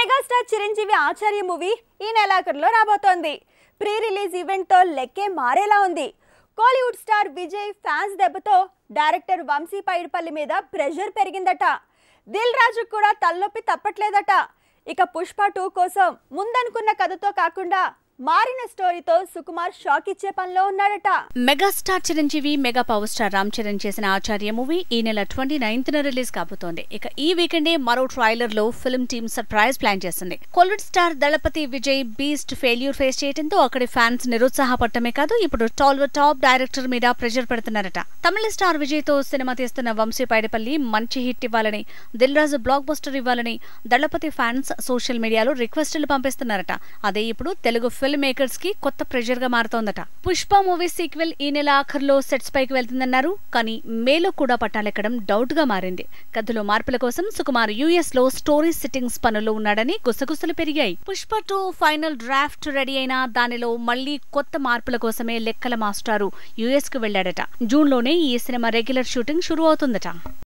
Megastar Chiranjeevi ఆచార్య movie ఈ నెలాఖరులో రాబోతోంది. Pre release event తో లెక్కే మారేలా ఉంది. కోలీవుడ్ స్టార్ విజయ్ ఫ్యాన్స్ దెబ్బతో డైరెక్టర్ వంశీ పైడిపల్లి మీద ప్రెషర్ పెరిగిందట. దిల్ రాజు కూడా తలనొప్పి తప్పట్లేదట. ఇక పుష్ప 2 కోసం ముందనుకున్న కథతో కాకుండా మారిన స్టోరీతో సుకుమార్ షాక్ ఇచ్చే పనిలో ఉన్నాడట. Megastar Chiranjeevi mega power star Ram Charan చేసిన ఆచార్య మూవీ ఈ నెల 29న రిలీజ్ కాబోతోంది. ఇక ఈ వీకెండే మరో ట్రైలర్ లో ఫిల్మ్ టీమ్ సర్ప్రైజ్ ప్లాన్ చేసింది. Kollywood star Thalapathy Vijay Beast failure face చేయడంతో అక్కడి ఫ్యాన్స్ నిరుత్సాహపడటమే కాదు, ఇప్పుడు టాప్ డైరెక్టర్ మీద ప్రెషర్ పెడుతున్నారట. తమిళ స్టార్ విజయ్ తో సినిమా తీస్తున్న వంశీ పైడిపల్లి మంచి హిట్ ఇవ్వాలని, దిల్ రాజు బ్లాక్ బస్టర్ ఇవ్వాలని దళపతి ఫ్యాన్స్ సోషల్ మీడియాలో రిక్వెస్టులు పంపిస్తున్నారట. అదే ఇప్పుడు తెలుగు ఫిల్మ్ మేకర్స్ కి కొత్త ప్రెషర్ గా మారుతోందట. పుష్ప మూవీ సీక్వెల్ ఈ నెల ఆఖరులో సెట్స్ పైకి వెళ్తుందన్నారు. కానీ మేలో కూడా పట్టాలెక్కడం డౌట్ గా మారింది. కథలో మార్పుల కోసం సుకుమార్ యుఎస్ లో స్టోరీ సిట్టింగ్స్ పనుల్లో ఉన్నాడని గుసగుసలు పెరిగాయి. పుష్ప 2 ఫైనల్ డ్రాఫ్ట్ రెడీ అయినా దానిలో మళ్లీ కొత్త మార్పుల కోసమే లెక్కల మాస్టారు యుఎస్ కు వెళ్లాడట. జూన్ లోనే ఈ సినిమా రెగ్యులర్ షూటింగ్ షురూ అవుతుందట.